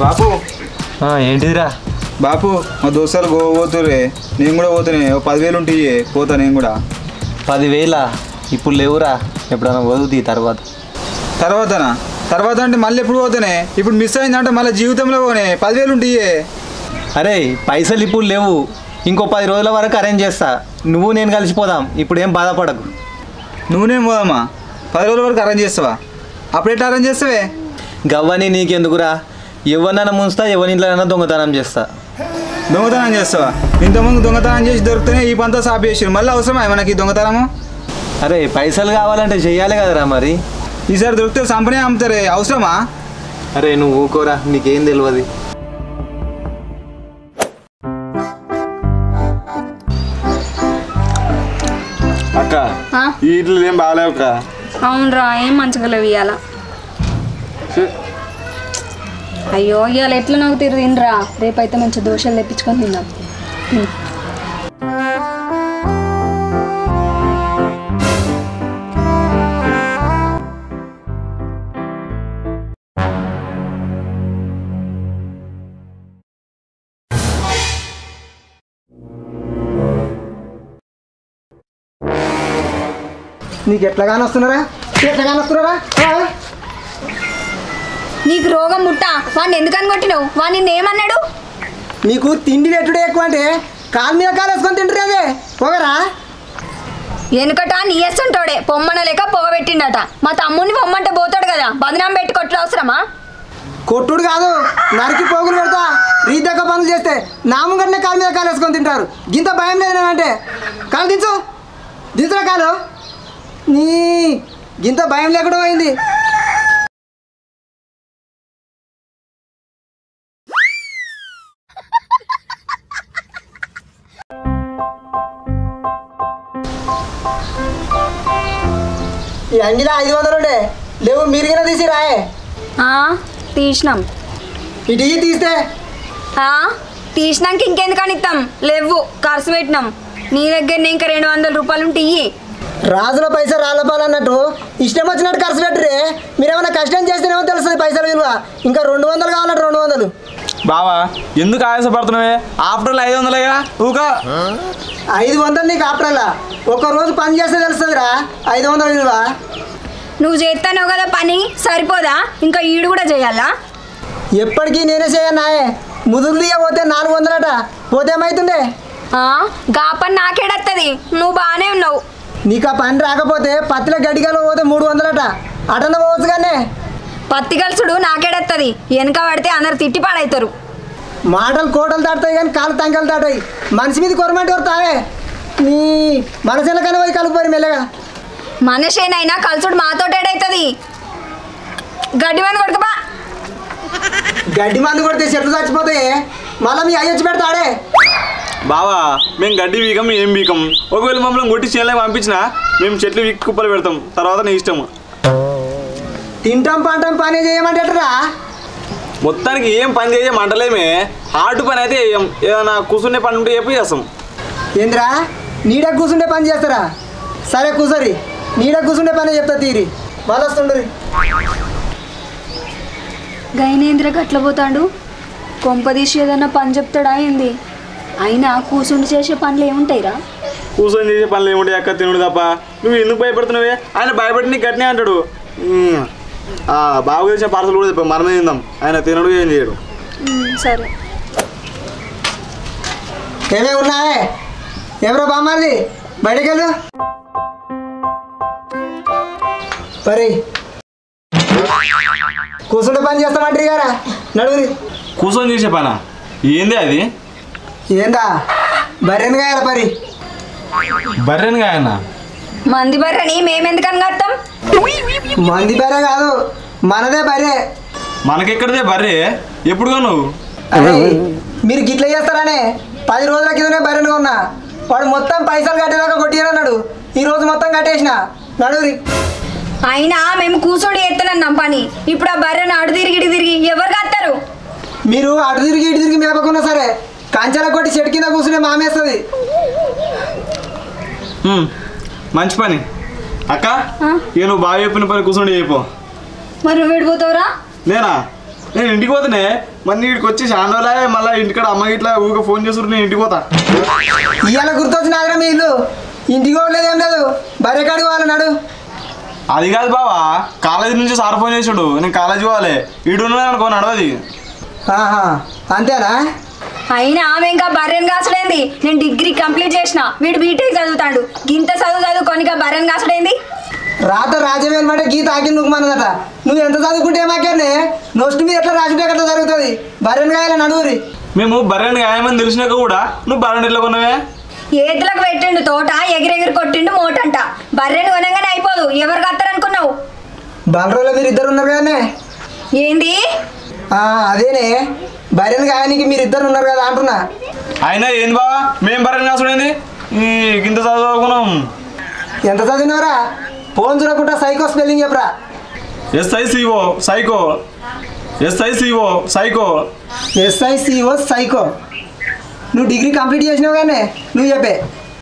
బాపు ఏంటిదిరా బాపు మా దోస్తులు గోవా పోతుర్రే నేను కూడా పోతున్నాయి 10,000 ఉంటాయి పోతా నేను కూడా 10,000 ఇప్పుడు లేవురా ఎప్పుడైనా వదువుతీ తర్వాతనా తర్వాత అంటే మళ్ళీ ఎప్పుడు పోతానే ఇప్పుడు మిస్ అయిందంటే మళ్ళీ జీవితంలో పోనే 10,000 ఉంటాయి అరే పైసలు ఇప్పుడు లేవు ఇంకో 10 రోజుల వరకు అరేంజ్ చేస్తా నువ్వు నేను కలిసిపోదాం ఇప్పుడు ఏం బాధపడకు నువ్వునేం పోదామా 10 రోజుల వరకు అరేంజ్ చేస్తావా అప్పుడు ఎట్లా అరేంజ్ చేస్తావే గవ్వని నీకెందుకురా ఎవరినైనా ముంచుతా ఎవరింట్లోనైనా దొంగతనం చేస్తా దొంగతనం చేస్తావా ఇంతకుముందు దొంగతనం చేసి దొరికితేనే ఈ పంతా సాపి చేసారు మళ్ళీ అవసరమా మనకి దొంగతనము అరే పైసలు కావాలంటే చెయ్యాలి కదరా మరి ఈసారి దొరికితే సంపనే అమ్ముతారే అవసరమా అరే నువ్వు ఊకోరా నీకేం తెలియదు అక్క ఈ ఇడ్లు ఏం బాగాలేవు అక్క అవునరా ఏం మంచిగా లేవు ఇవాళ అయ్యో ఇవాళ ఎట్లా నాకు తినరా రేపైతే మంచి దోశలు తెప్పించుకొని తిందాం నీకు ఎట్లాగానే వస్తున్నారా నీకు రోగం ముట్ట వాడిని ఎందుకని కొట్టినావు వాడు నిన్ను ఏమన్నాడు నీకు తిండి పెట్టుడే ఎక్కువ అంటే కాలు మీద కాలు వేసుకొని తింటున్నదే పొగరా వెనుకట నీయేస్తుంటాడే పొమ్మన లేక పొగ పెట్టిండట మా తమ్ముడిని పొమ్మంటే పోతాడు కదా బదనాం పెట్టి కొట్టుడు అవసరమా కొట్టుడు కాదు నరికి పోగులు పెడతా రీతక్క పనులు చేస్తే నామంగట్నే కాలు మీద కాలు వేసుకొని తింటారు గింత భయం లేదు నేనంటే కాలు దించురా కాలు నీ గింత భయం లేకుండా పోయింది ఈ అంగిలా 500 ఉండే లేవు మీరుగిన తీసి రాయే తీసినాం ఇటు తీస్తే తీసినాక ఇంకెందుకని ఇస్తాం లేవు ఖర్చు పెట్టినాం నీ దగ్గర ఇంకా 200 రూపాయలు ఉంటే ఇయ్యి రాజుల పైసా రాళ్ళపాలన్నట్టు ఇష్టం వచ్చినట్టు ఖర్చు పెట్టరే మీరేమైనా కష్టం చేస్తేనేమో తెలుస్తుంది పైసలు విలువ ఇంకా 200 కావాలంటే 200 బావా ఎందుకు ఆయాసపడుతున్నావే ఆఫ్టర్ 500గా ఊకా 500 నీకు ఆఫ్టర్లా ఒక్కరోజు పని చేస్తే తెలుస్తుందిరా 500 విలువ నువ్వు చేస్తానో కదా పని సరిపోదా ఇంకా ఈడు కూడా చేయాలా ఎప్పటికీ నేనే చేయనాయే ముదురు పోతే 400 అట పోతే ఏమవుతుండే గా పని నాకేడత్తది నువ్వు బాగానే ఉన్నావు నీకు ఆ పని రాకపోతే పత్తిలో గడిగలో పోతే 300 అట అటన్న పోవచ్చు కానీ పత్తి కలుసుడు నాకేడత్తది వెనక పడితే అందరు తిట్టి పాడవుతారు మాటలు కోటలు దాటుతాయి కానీ కాలు తంకలు దాటాయి మనిషి మీద కొరమంటే కొడతావే నీ మనసులకన్నా పోయి కలుపుకోరు మెల్లగా మనిషేనైనా కలుసుడు మాతోటేడవుతుంది గడ్డి మంది కొడుకుపా గడ్డి మందు కొడితే చెట్లు చచ్చిపోతాయి మళ్ళీ మీ అయ్యొచ్చి పెడతాడే బావా మేము గడ్డి వీకం ఏం వీకం ఒకవేళ మమ్మల్ని కొట్టి చేయాలని పంపించినా మేము చెట్లు వీక్ కుప్పలు పెడతాం తర్వాత నీ ఇష్టము తింటాం పంటాం పని చేయమంటేటరా మొత్తానికి ఏం పని చేయమంటలేమే హార్డ్ పని అయితే వేయం ఏదైనా కూర్చునే పని ఉంటే చెప్పి చేస్తాం ఏంద్రా నీడ కూర్చుండే పని చేస్తారా సరే కూసరి నీడ కూర్చుండే పని చెప్తా తీరి వాళ్ళు వస్తుండ్రి గైనేంద్ర గట్ల పోతాడు కొంపదీసి ఏదన్నా పని చెప్తాడా ఏంది అయినా కూర్చుండి చేసే పనులు ఏముంటాయిరా కూర్చొని చేసే పనులు ఏముంటాయి అక్క తినుడు తప్ప నువ్వు ఎందుకు భయపడుతున్నావే ఆయన భయపడి నీకు గట్టినే అంటాడు బాగా తెలిసిన పార్సల్ కూడా చెప్పాం మనమే తిందాం ఆయన తినడు ఏం చేయడు సరే ఏమేమి ఉన్నాయే ఎవరో బామ్మది బయటకు వెళ్ళు పరి కూర్చుంటే పని చేస్తామంటారు గారా నడుగురి కూర్చొని చేసే పనా ఏంది అది ఏందా బర్రెను కాయాల పరి బర్రెని కాయన్నా మంది బర్రని మేమెందుకని కడతాం మంది బర్రె కాదు మనదే బర్రె మనకెక్కడదే బర్రె ఎప్పుడుగా నువ్వు అరే మీరు గిట్ల చేస్తారనే 10 రోజుల కిందనే బర్రెను కొన్నా వాడు మొత్తం పైసలు కట్టేదాకా కొట్టినన్నాడు ఈ రోజు మొత్తం కట్టేసిన నడుగురి అయినా మేము కూర్చోడి ఎత్తనన్నాం పని ఇప్పుడు ఆ బర్రెను అడు తిరిగి ఇటు తిరిగి ఎవరు కత్తారు మీరు అటు తిరిగి ఇటు తిరిగి మేపకున్నా సరే కంచెల కొట్టి చెట్టు కింద కూర్చునే మామేస్తుంది మంచి పని అక్క ఇక నువ్వు బాగా చెప్పిన పని కూర్చొని చెప్పు మరి నువ్వు విడిపోతావురా నేనా నేను ఇంటికి పోతానే మళ్ళీ ఇక్కడికి వచ్చి చాండోలా మళ్ళీ ఇంటికాడ అమ్మ ఇట్లా ఊరికే ఫోన్ చేస్తారు నేను ఇంటికి పోతా. ఇవాళ గుర్తొచ్చినాదిరా మీ ఇల్లు. ఇంటికి పోవట్లేదు ఏం లేదు, బర్రె కాడికి పోవాలన్నాడు. అది కాదు బావా, కాలేజీ నుంచి సార్ ఫోన్ చేసాడు, నేను కాలేజీ పోవాలి, ఈడు ఉన్నాను అనుకో నడవది. ఆహా, అంతేనా? అయినా ఆమె ఇంకా బర్రెన్ కాసుడేంది? నేను డిగ్రీ కంప్లీట్ చేసిన, వీడు బీటెక్ చదువుతాడు. గింత చదువుకొని బర్రెన్ కాసుడేంది? రాత రాజమేలు మాట గీత ఆకి నువ్వుమన్నదట. నువ్వు ఎంత చదువుకుంటే ఏమాకేనే నోస్ట్ మీద ఎట్లా రాసుంటే అట్లా జరుగుతుంది. బర్రెన్ కాయాల నడువురి. మేము బర్రెని గాయమని తెలిసినాక కూడా నువ్వు బర్రెని ఎట్లా కొన్నావే? ఏతులకు పెట్టిండు తోట, ఎగిరెగిరి కొట్టిండు మోటంట. బర్రెని కొనగానే అయిపోదు, ఎవరు కత్తారనుకున్నావు? బలరోలో మీరు ఇద్దరు ఉన్నారు కదనే. ఏంది? అదేనే, బర్రెని కాయనికి మీరు ఇద్దరు ఉన్నారు కదా అంటున్నా. అయినా ఏంది బావా, మేము బర్రెని కాసుడేంది? ఇంత చదువుకున్నాం. ఎంత చదివినవరా? ఫోన్ చూడకుండా సైకో స్పెల్లింగ్ చెప్పరా. SICO psycho, SICO psycho. SICO psycho. నువ్వు డిగ్రీ కంప్లీట్ చేసినావు కానీ నువ్వు చెప్పే.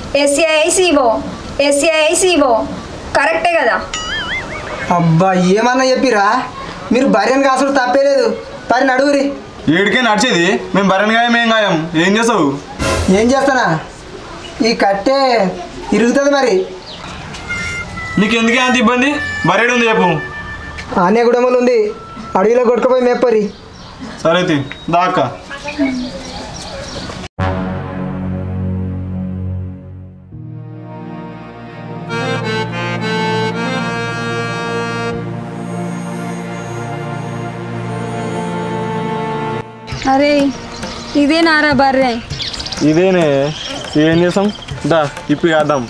SAICO కరెక్టే కదా? అబ్బా ఏమన్నా చెప్పిరా? మీరు బర్రెని కాసుడు తప్పేలేదు. పరి నడువురి. ఏడికే నడిచేది, మేము బర్రెని గాయం ఏం గాయం. ఏం చేస్తావు? ఏం చేస్తానా, ఈ కట్టే ఇరుగుతుంది మరి. నీకు ఎందుకే అంత ఇబ్బంది? బర్రెడు ఉంది చెప్పు. ఆనే గుడములు ఉంది, అడవిలో కొట్టుకుపోయి మేపరి. సరే దాకా. అరే ఇదే నారా బర్రె? ఇదేనే, ఏం చేస్తాం దా ఇప్పుడు వేద్దాం.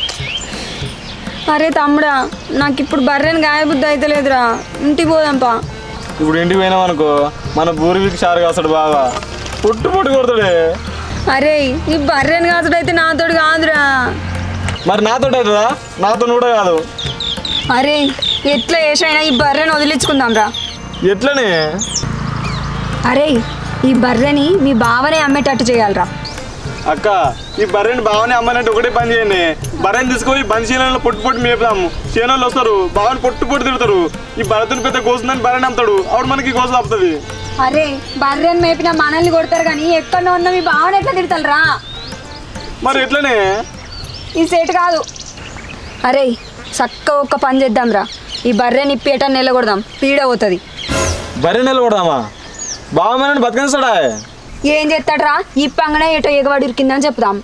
అరే తమ్ముడా, నాకు ఇప్పుడు బర్రెని గాయబుద్ధి అయితే లేదురా, ఇంటికి పోదాంపా. ఇప్పుడు ఇంటికి పోయినాం అనుకో మన పూర్వీకి చారు కాస్తాడు బాగా, పుట్టు కొడతాడే. అరే ఈ బర్రెని కాసుడైతే నాతోడు కాదురా. మరి నాతో అవుతుందా? నాతో కూడా కాదు. అరే ఎట్లా వేసైనా ఈ బర్రెని వదిలించుకుందాం రా. ఎట్లనే? అరే ఈ బర్రెని మీ బావనే అమ్మేటట్టు చేయాలరా. అక్క ఈ బర్రెని బావని అమ్మనంటే ఒకటే పని చేయండి, బర్రెని తీసుకుపోయి బంద్ శీలంలో పొట్టు మేపుదాము. శీలంలో వస్తారు, బావని పొట్టు తిడతారు. ఈ భరతుని పెద్ద కోసిందని బర్రెని అమ్ముతాడు, అప్పుడు మనకి కోసం తప్పుతుంది. అరే బర్రెని మేపిన మనల్ని కొడతారు కానీ ఎక్కడో ఉన్న మీ బావని ఎట్లా తిడతారా? మరి ఎట్లనే? ఈ సెట్ కాదు. అరే చక్కగా ఒక్క పని చేద్దాంరా, ఈ బర్రెని ఇప్పేటని నిలకొడదాం, పీడ పోతుంది. బర్రె నిలబడదామా? బావ మనని బతకనిస్తాడా? ఏం చేస్తాడరా, ఇప్పంగానే ఎటో ఎగవాడి ఉరికిందని చెప్దాం.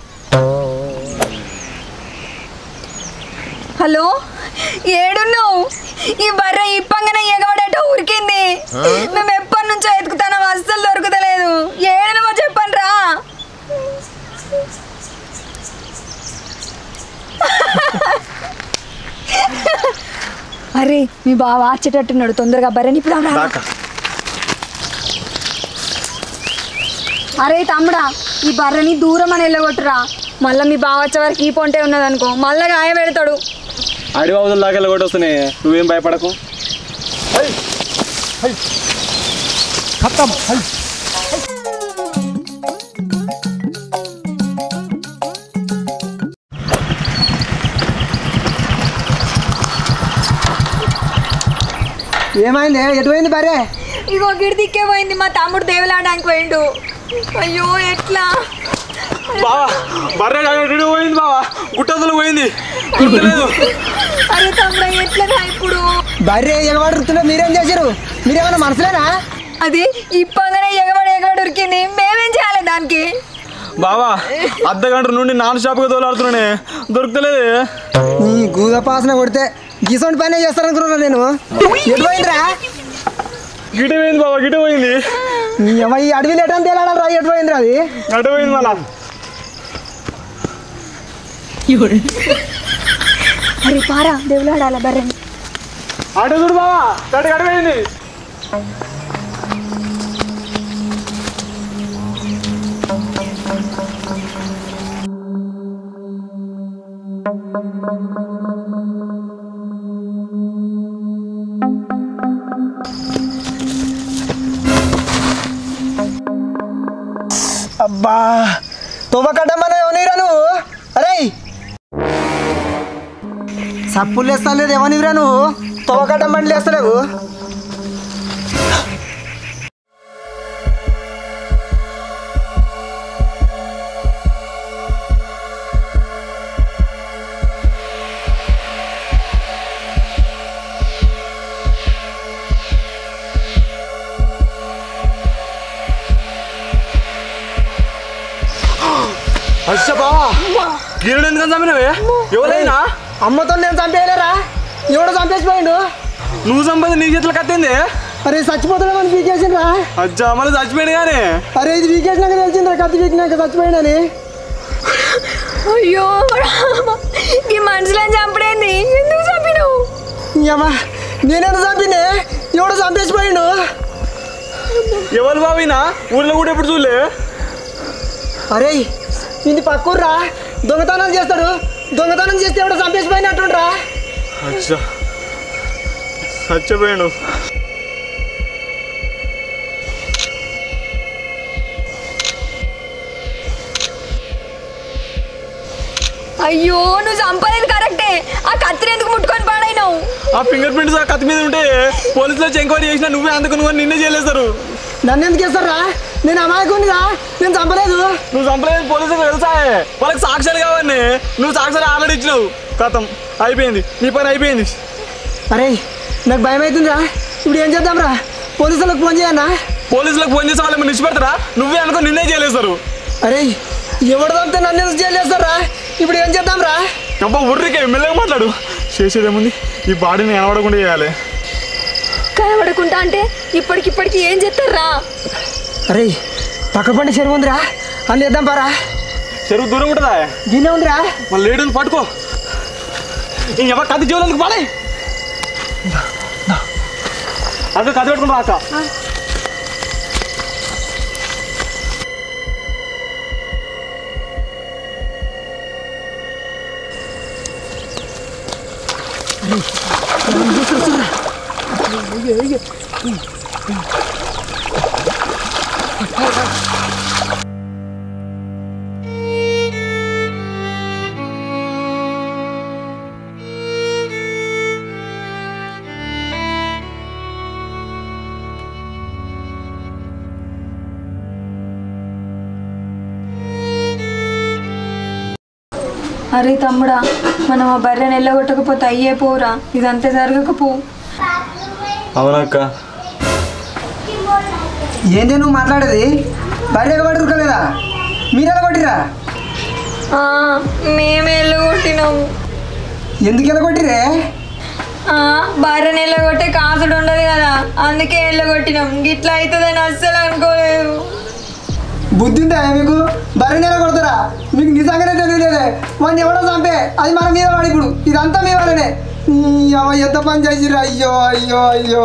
హలో ఏడున్నావు? ఈ బర్రె ఇప్పంగానే ఎగవాడేటో ఉరికింది. మేము ఎప్పటి నుంచో ఎతుకుతాం, అస్సలు దొరుకుతలేదు. ఏడునమో చెప్పండి రా. అరే మీ బావ ఆచేటట్టున్నాడు, తొందరగా బర్రెని ఇప్పుడు రా. అరే తమ్ముడా, ఈ బర్రెని దూరం అని వెళ్ళగొట్టురా. మళ్ళీ మీ బావ వచ్చే వరకు ఈ పొంటే ఉన్నదనుకో మళ్ళీ గాయ పెడతాడు. అడిబాబుల దాకా వెళ్ళగొట్టొస్తున్నాయి, నువ్వేం భయపడకు. ఏమైంది? ఎటు పోయింది బర్రె? ఇగో గిడి దిక్కే పోయింది, మా తమ్ముడు దేవులాడానికి పోయిండు. అయ్యో ఎట్లా? బావా బర్రె పోయింది, బావా గుట్టదులు పోయింది. అరే తమ్ముడు ఎట్లా ఇప్పుడు? బర్రె ఎగబడుతున్నా మీరేం చేశారు? మీరేమన్నా మనసులేనా? అది ఇప్పగానే ఎగబడి ఉరికింది, మేమేం చేయాలి దానికి? బావా అర్ధగంట నుండి నాన్ షాప్గా తోలాడుతున్నానే, దొరుకుతలేదు. ఈ గూదపాసన కొడితే గీసొంటి పైన చేస్తారనుకున్నా నేను. ఎటు పోయిందిరా? గిట పోయింది బాబా, గిట పోయింది. ఈ అడవిలో ఎటని తేలాడరా? ఎటు పోయిందిరా అది? గడ్డ పోయింది మళ్ళా. అరే పారా దేవులాడాల బర్రెని. అటు చూడు బావా, గడ్డ పోయింది. అబ్బా తోమకడ్డమ్మని ఎవనిరా నువ్వు? అరే సప్పులు లేస్తలేదు, ఎవనిరా నువ్వు? తోమకడ్డమ్మని లేస్తలేవు. అచ్చా బావా గిరుడు ఎందుకని చంపినవే ఎవరైనా అమ్మతో నేను చంపేయలేరా ఎవడో చంపేసిపోయిండు నువ్వు సంపద నీ చేతులు కట్టింది అరే చచ్చిపోతాడని వీకేసిండ్రా అచ్చా మళ్ళీ చచ్చిపోయింది కానీ అరే ఇది వీకేసినాక తెలిసిందిరా కత్తి వీకినాక చచ్చిపోయిండని అయ్యో ఈ మనుషులను చంపడేంది ఎందుకు చంపినావు అమ్మా నేనెందుకు చంపినే ఎవడో చంపేసిపోయిండు ఎవరు బావినా ఊర్లో కూడా ఎప్పుడు చూడలే అరే ఇది పక్కూర్రా దొంగతనం చేస్తాడు దొంగతనం చేస్తే ఎవడో చంపేసిపోయినట్టుండ్రా అచ్చా చచ్చిపోయాడు అయ్యో నువ్వు చంపలేదు కరెక్టే ఆ కత్తిని ఎందుకు ముట్టుకొని పాడైనావు ఆ ఫింగర్ ప్రింట్స్ ఆ కత్తి మీద ఉంటే పోలీసులు వచ్చి ఎంక్వైరీ చేసినా నువ్వే అందుకుని నిన్నే చేయలేస్తారు నన్ను ఎందుకు వేస్తారా నేను అమాయకునిగా నేను చంపలేదు నువ్వు చంపలేదు పోలీసులకు తెలుసా వాళ్ళకి సాక్ష్యాలు కావని నువ్వు సాక్ష్యాలు ఆల్రెడీ ఇచ్చినావు కథం అయిపోయింది నీ పని అయిపోయింది అరే నాకు భయం అవుతుందిరా ఇప్పుడు ఏం చేద్దాంరా పోలీసులకు ఫోన్ చేయన్నా పోలీసులకు ఫోన్ చేసి వాళ్ళు నిలిచిపెడతారా నువ్వే అనుకో నిన్నే చేయలేస్తారు అరే ఎవడు చంపితే నన్ను ఎందుకు చేయలేస్తారా ఇప్పుడు ఏం చేద్దాంరా అబ్బా ఉర్రికే మెల్లగా మాట్లాడు చేసేదేముంది ఈ బాడీని కనబడకుండా చేయాలి కనబడకుండా అంటే ఇప్పటికిప్పటికి ఏం చేస్తారా అరే పక్క పండి చెరువు ఉందిరా అని వేద్దాం పారా చెరువు దూరం ఉంటుందా గిన్నె ఉందిరా మళ్ళీ లేడు పట్టుకో ఇంకెవరు కత్తి జీవులకు పాడే అక్క కత్తి పెట్టుకుంటా అక్క అరే తమ్ముడా మనం ఆ బర్రెని వెళ్ళగొట్టకపోతే అయ్యే పోరా ఇదంతా జరగకపో అవునక్క ఏంది నువ్వు మాట్లాడేది భార్య పడి ఉరకలేదా మీరు ఎలా కొట్టిరా మేము వెళ్ళగొట్టినాము ఎందుకు ఎలా కొట్టిరే బర్రెని వెళ్ళగొట్టే కాసుడు ఉండదు కదా అందుకే వెళ్ళగొట్టినాం గిట్లా అవుతుందని అస్సలు అనుకోలేదు బుద్ధి ఉందా మీకు భార్య నెల కొడతారా మీకు నిజంగానే తెలియలేదే వాడిని ఎవడో చంపే అది మన మీద వాడు ఇప్పుడు ఇదంతా మీ వాళ్ళనే ఎంత పని చేసిరా అయ్యో అయ్యో అయ్యో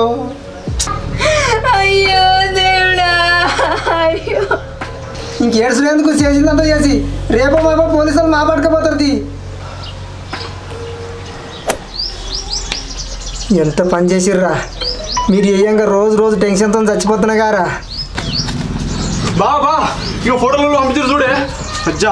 అయ్యో దేవుడా అయ్యో ఇంకేడ్చులేందుకు చేసిందంతా చేసి రేపో మాపో పోలీసులు మా పట్టుకపోతారు ఎంత పని చేసిర్రా మీరు ఏయంగా రోజు రోజు టెన్షన్తో చచ్చిపోతున్నా గారా బా ఇక ఫోటోలు పంపించారు చూడే అజ్జా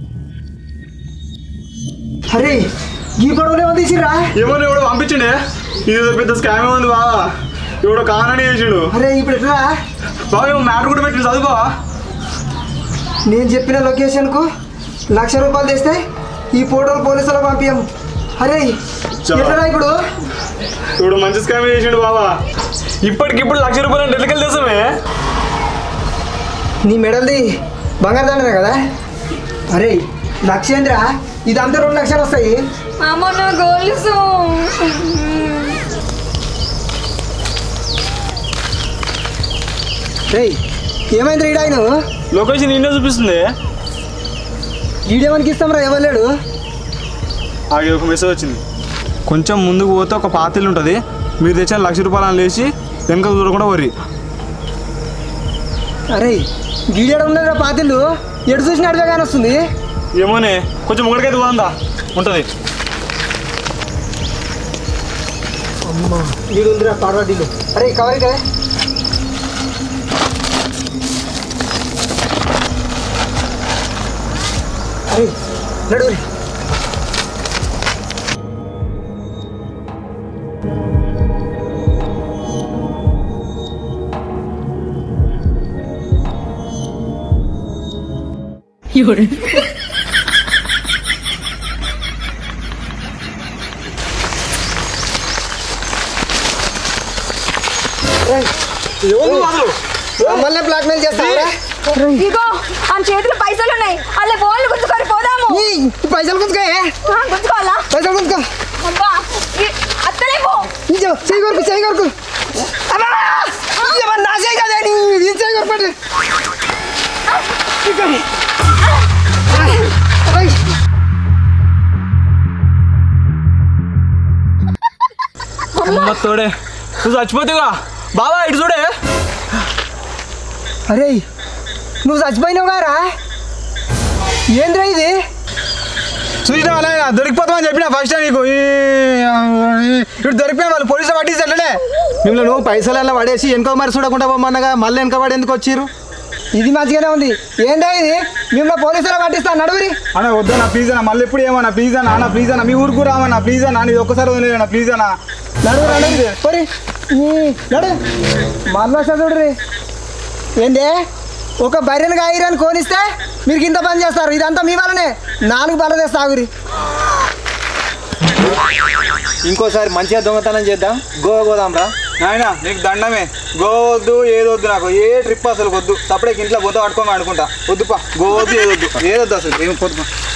అరే ఈ పడవలు ఏమో తీసిర్రా ఏమో ఎవడో పంపించండి ఇది పెద్ద స్కామ్ ఉంది బా ఎవడో కానని చేసిండు అరే ఇప్పుడు ఎట్లా బాగా ఏమో మ్యాటర్ కూడా పెట్టి చదువుకో నేను చెప్పిన లొకేషన్కు 1,00,000 రూపాయలు తెస్తే ఈ ఫోటోలు పోలీసులకు పంపించాము అరే ఎట్లా ఇప్పుడు ఇప్పుడు మంచి స్కామ్ చేసిండు బాబా ఇప్పటికిప్పుడు 1,00,000 రూపాయలు ఎట్లకెళ్ళి తెస్తామే నీ మెడల్ది బంగారు దండనే కదా అరే లక్షేంద్ర ఇదంతా 2 లక్షలు వస్తాయి అమ్మ నా గోలుసు రే ఏమైంది రీడాయి నువ్వు లొకేషన్ నిన్నే చూపిస్తుంది ఈడేమనికి ఇస్తాం రా ఎవరు లేడు ఆగే ఒక మెసేజ్ వచ్చింది కొంచెం ముందుకు పోతే ఒక పాతిల్ ఉంటుంది మీరు తెచ్చిన 1,00,000 రూపాయలు లేచి వెనక చూడకుండా వరి అరే గీడేడ ఉన్నది పాతిళ్ళు ఎటు చూసిన అడివే కానీ వస్తుంది ఏమోనే కొంచెం ముంగడికైతే పోదా ఉంటుంది అమ్మ వీడు ఉందిరా పార్వతీలు అరే కవరి కదా అరే నడువురి మళ్ళీ బ్లాక్మెయిల్ చేస్తావా ఇగో ఆ చేతిలో పైసలు ఉన్నాయి అలా ఫోన్లు గుంజుకొని పోదాము పైసలు గుంజుకో గుంజుకోవాలా పైసలు గుంజుకో అబ్బా అత్తలేమో చెయ్యి కొరకు చెయ్యి కొరకు నా చేయి కదా నీ చేయి కొరపండి తోడే నువ్వు చచ్చిపోతావుగా బాబా ఇటు చూడే. అరే నువ్వు చచ్చిపోయినావు గారా ఏంద్రా ఇది చూసినా అలా దొరికిపోతామని చెప్పిన ఫస్ట్ నీకు ఇప్పుడు దొరికిపోయి వాళ్ళు పోలీసులు పట్టించట్లే మిమ్మల్ని నువ్వు పైసలు పడేసి వెనక మరి చూడకుండా పోమన్నగా మళ్ళీ వెనక పడి ఎందుకు వచ్చిర్రు? ఇది మంచిగానే ఉంది ఏందా ఇది మిమ్మల్ని పోలీసులు పట్టిస్తా నడువురి అన్న వద్దన్నా ప్లీజ్ అన్న మళ్ళీ ఎప్పుడు ఏమన్నా ప్లీజ్ అన్న అన్న ప్లీజ్ అన్న మీ ఊరుకు రామన్నా ప్లీజ్ అన్న నీది ఒక్కసారి వదిలేదన్న ప్లీజ్ అన్న నడువురు నడు మళ్ళీ చూడరి ఏందే ఒక బర్రెను గాయరని కోనిస్తే మీరు ఇంత పని చేస్తారు ఇదంతా మీ వల్లనే 4 బర్రెలు తెస్తా ఆగురి ఇంకోసారి మంచిగా దొంగతనం చేద్దాం గోవా పోదాం రా నాయన నీకు దండమే గోవా వద్దు ఏదొద్దు నాకు ఏ ట్రిప్ అసలు వద్దు సపరేట్ ఇంట్లో పోతా పట్టుకోమని అనుకుంటా వద్దుపా గోవా వద్దు ఏదొద్దు అసలు ఏం పొద్దు